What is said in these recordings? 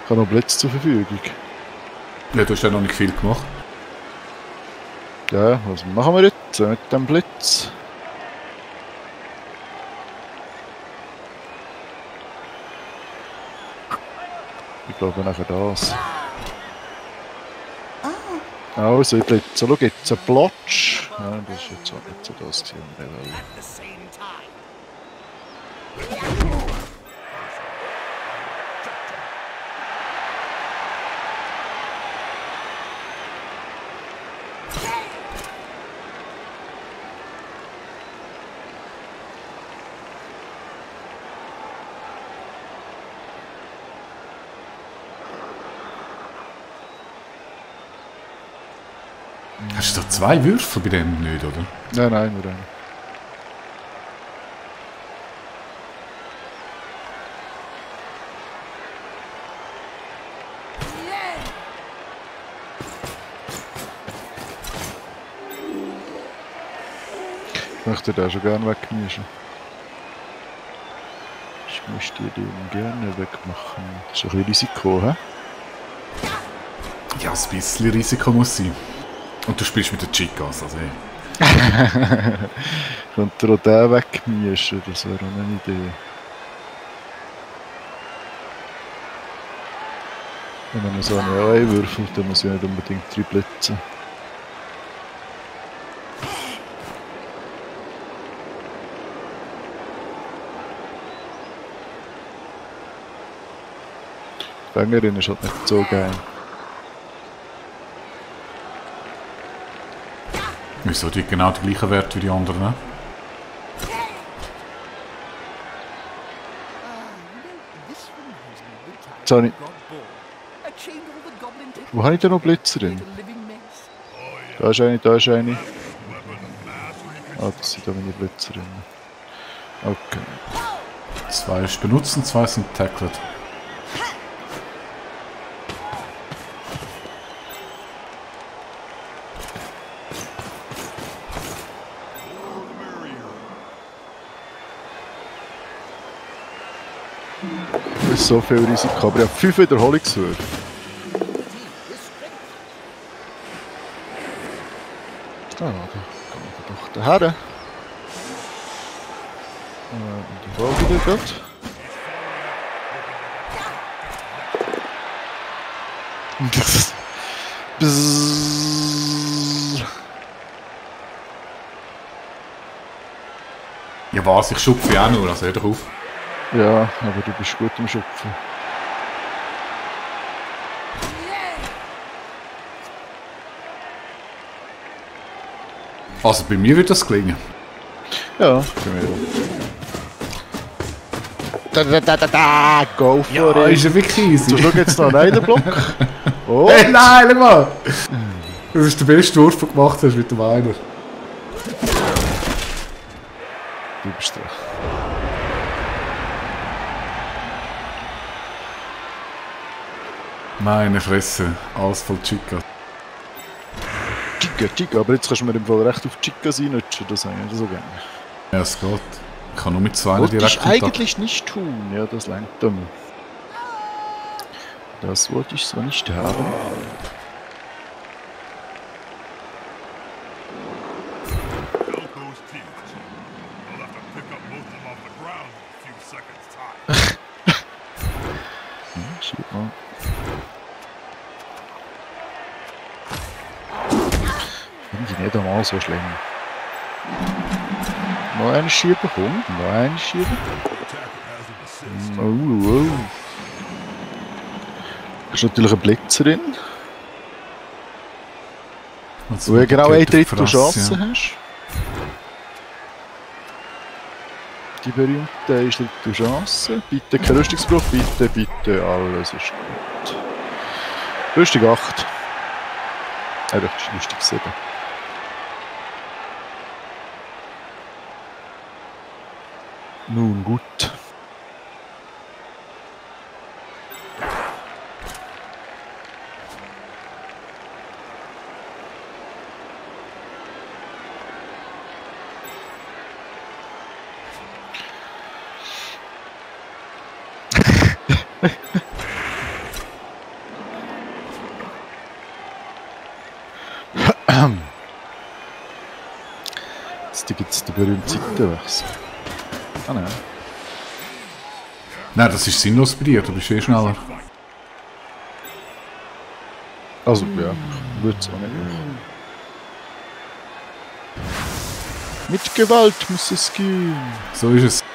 Ich habe noch Blitz zur Verfügung. Ja, du hast ja noch nicht viel gemacht. Ja, was machen wir jetzt mit dem Blitz? Ich glaube nachher das. Also, ich blitze. Schau, jetzt einen Plotsch. Ja, das ist jetzt auch nicht so das gewesen, was wir wollen. Hast du da 2 Würfe bei dem nicht, oder? Nein, nein, nur einen. Ich möchte den schon gerne wegmischen. Ich möchte den gerne wegmachen. Das ist ein bisschen Risiko, hä? Ja, ein bisschen Risiko muss sein. Und du spielst mit den Chicas, also hey. Könnte er auch den wegmischen, das wäre auch eine Idee. Wenn man so eine AI würfelt, dann muss ich nicht unbedingt 3 blitzen. Die Fängerin ist halt nicht so geil. Wieso? Die genau den gleichen Wert wie die anderen, ne? Jetzt habe ich... Wo habe ich denn noch Blitzer drin? Da ist eine, da ist eine. Ah, das sind da meine Blitzer drin. Okay. 2 ist benutzt und 2 sind tackled. Das ist so viel Risiko, aber ich habe 5 Wiederholungswürfe. Ah, da kann man doch daher. Und die Ball wieder gerade. Ja was, ich schupfe ja auch nur, also hör doch auf. Ja, aber du bist gut im Schupfen. Also bei mir wird das gelingen. Ja, bei mir auch. Go for Ja, it. ist ja wirklich easy. So, schau jetzt noch einen Block. Oh. Hey, nein, schau mal! Das ist der beste Wurf, den du gemacht hast mit dem Einer. Du bist dran. Meine Fresse, alles voll Chica. Chica, aber jetzt kannst du mir im Fall recht auf Chicas reinrutschen, das habe ich nicht so gerne. Ja, es geht. Ich kann nur mit 2 Wollte direkt ich Kontakt. eigentlich nicht tun, ja, das langt dann. Das wollte ich so nicht haben. Schieb mal. Finde ich nicht einmal so schlimm. Noch eine Schiebe, komm, noch eine Schiebe. Oh. Du hast natürlich einen Blitzer drin, wo du genau eine Drittel Chance hast. Die berühmte ist die Chance. Bitte kein Rüstungsbruch, bitte, bitte, alles ist gut. Rüstung 8. Das ist Rüstung 7. Nun gut. Gleichzeitig gibt es den berühmten Seitenwechsel. Ah nein. Nein, das ist sinnlos bei dir, du bist eh schneller. Also ja, ich würde es auch nicht machen. Mit Gewalt muss es gehen. So ist es.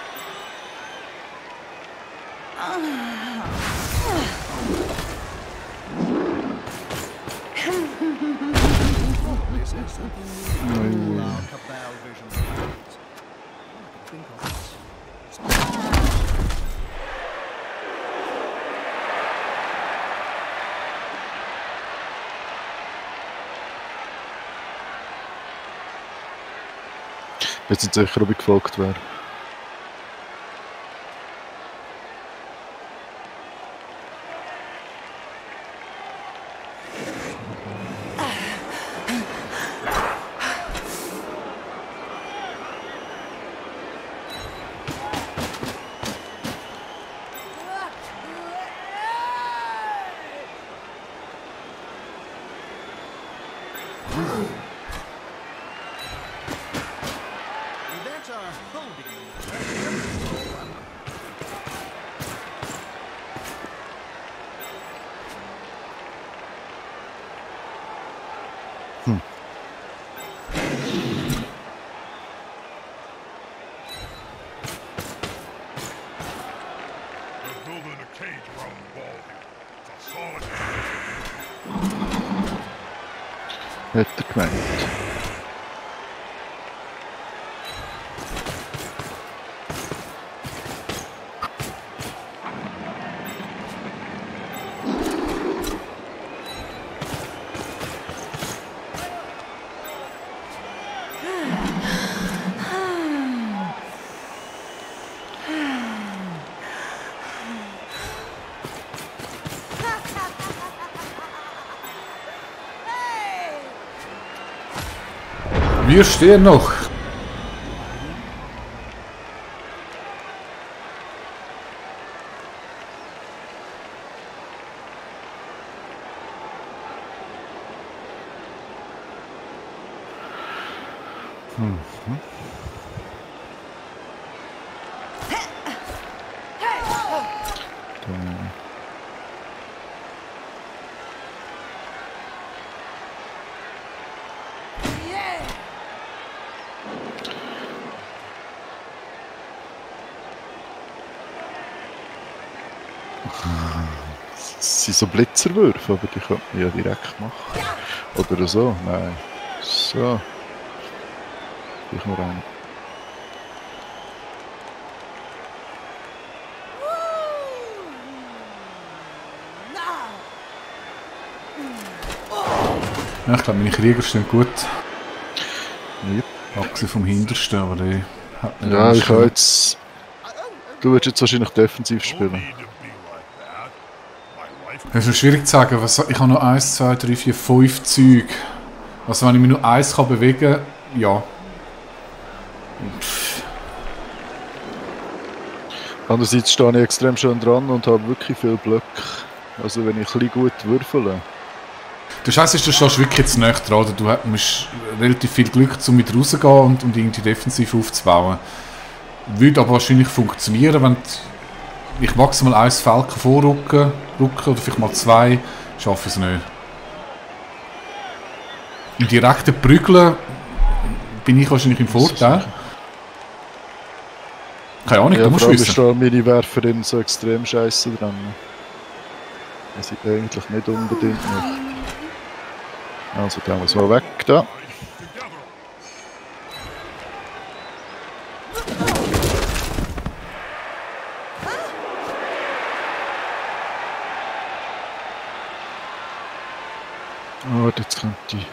Ich bin jetzt nicht sicher, ob ich gefolgt wäre. Hätte er gemeint. Wir stehen noch. Das sind so Blitzerwürfe, aber die könnte man ja direkt machen. Oder so, nein. So. Ich nur einen. Ja, ich glaube, meine Krieger stehen gut. Yep. Abgesehen vom Hintersten, aber die hat nicht Ja, ich anstehen. habe jetzt... Du würdest jetzt wahrscheinlich defensiv spielen. Es ist schwierig zu sagen, ich habe noch 1, 2, 3, 4, 5 Züge. Also wenn ich mich nur eins kann bewegen kann, ja. Andererseits stehe ich extrem schön dran und habe wirklich viel Blöcke. Also wenn ich ein bisschen gut würfele. Der Scheiß ist, du stehst wirklich jetzt näher dran. Oder? Du musst relativ viel Glück, um mit rauszugehen und irgendwie defensiv aufzubauen. Würde aber wahrscheinlich funktionieren, wenn ich maximal 1 Falken vorrücken oder vielleicht mal 2, schaffe ich es nicht. Im direkten Prügeln bin ich wahrscheinlich im Vorteil. Keine Ahnung, Ja, du musst vor allem ist wissen. da meine Werferin so extrem scheiße dran. Das ich eigentlich nicht unbedingt möchte. Also der muss mal weg da. Oh, jetzt könnte ich...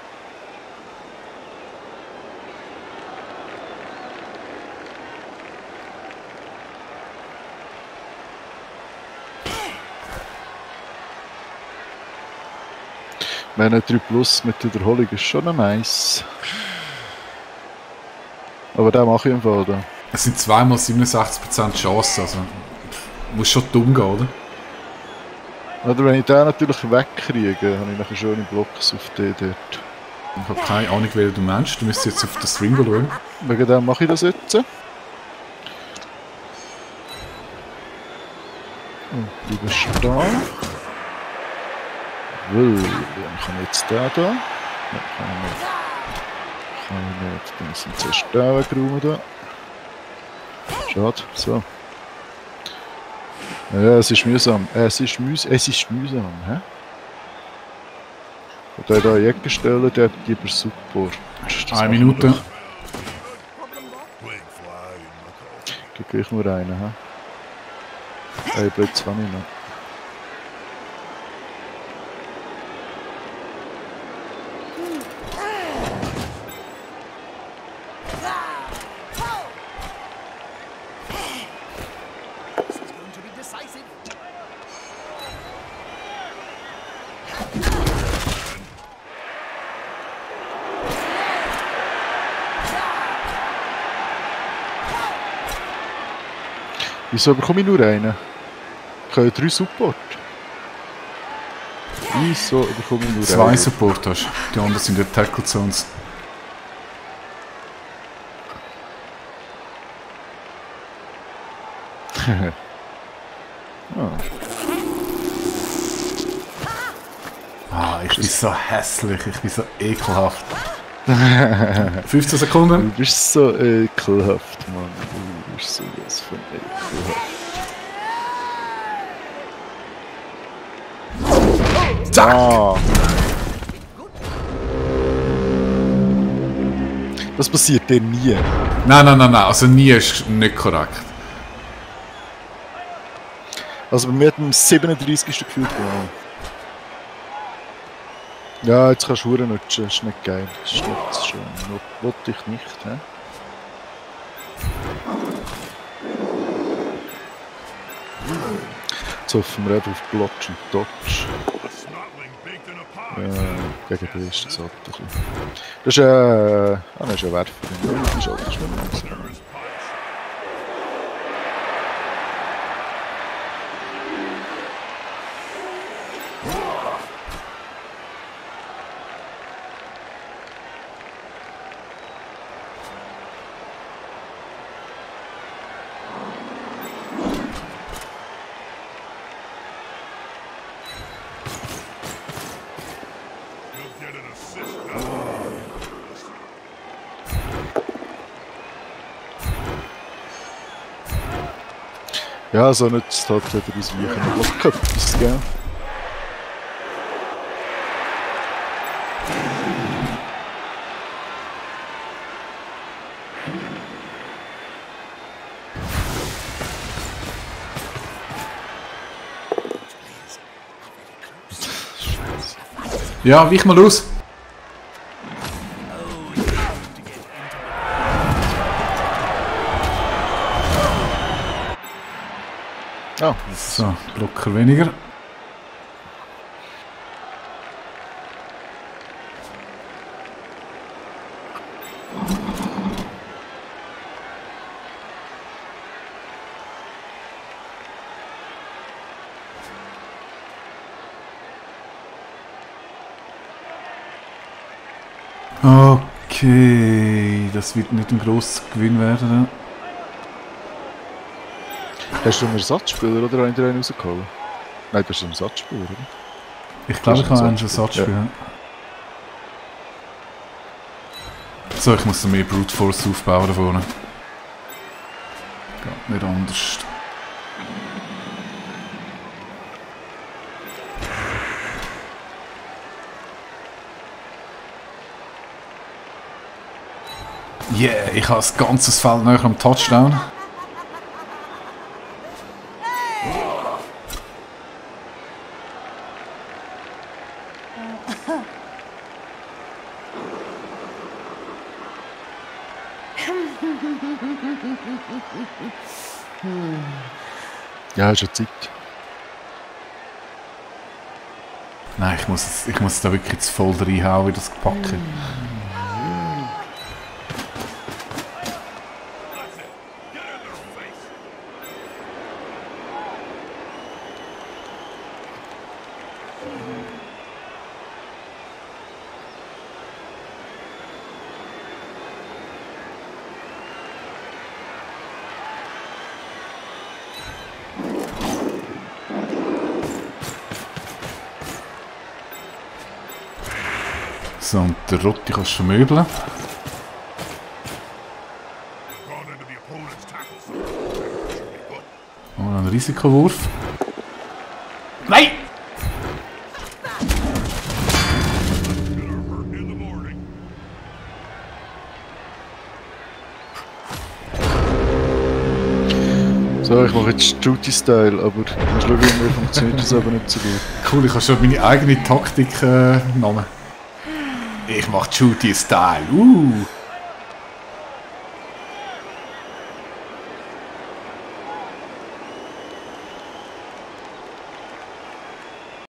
Meine 3 Plus mit Wiederholung ist schon nice. Aber den mache ich im Fall da. Es sind 2 mal 67% Chance, also muss schon dumm gehen, oder? Oder wenn ich den natürlich wegkriege, habe ich nachher schöne Blocks auf den dort. Ich habe keine Ahnung, wer du meinst. Du müsstest jetzt auf den Stream schauen. Wegen dem mache ich das jetzt. Und bleibe stehen. Weil, dann kann ich jetzt den da. Nein, kann ich nicht. Kann ich nicht. Dann sind zuerst den wegräumen da. Schade. So. Ja, es ist mühsam. Es ist mühsam. Hä? Und der da in die Ecke stellen, der hat lieber Support. Das 1 Minute. Gibt gleich nur einen, hä? Ey, bleibt 2 noch. Wieso bekomme ich nur einen? Ich habe ja 3 Support. Wieso bekomme ich nur 2 einen? Support hast. Die anderen sind in Tackle Zones. Ich bin so hässlich, ich bin so ekelhaft. 15 Sekunden. Du bist so ekelhaft, Mann. Du bist so was von ekelhaft. Zack! Ah. Das passiert dir nie. Nein, also nie ist nicht korrekt. Also bei mir hat am 37. gefühlt gewonnen. Ja, jetzt kannst du Huren nutschen, das ist nicht geil. Das ist nicht schön. Wollte ich nicht, hä? Jetzt hoffen wir eben auf Blocks und Dodge. Gegen den ist das halt ein bisschen. Das ist das ist ein Werfer. Das ist auch schlimm. Ja, so nützt halt wieder ausweichen. Blockköpfes, gell? Ja, weich mal aus. Ah, so, Blocker weniger. Okay, das wird nicht ein grosser Gewinn werden. hast du einen Ersatzspieler oder einen rausgeholt? Nein, das ist ein Ersatzspieler, oder? Ich glaube, ich habe einen Ersatzspieler. Ja. So, ich muss mehr Brute Force aufbauen da vorne. Geht nicht anders. Yeah, ich habe das ganze Feld näher am Touchdown. Ja, ist ja Zeit. Nein, ich muss da wirklich jetzt voll reinhauen, wie das packen. So, und der Rotti kannst du vermöbeln. Oh, ein Risikowurf. Nein! So, ich mache jetzt Shooty-Style, aber mal schauen, wie funktioniert das aber nicht so gut. Cool, ich habe schon meine eigene Taktik genommen. Ich mache Shooty-Style.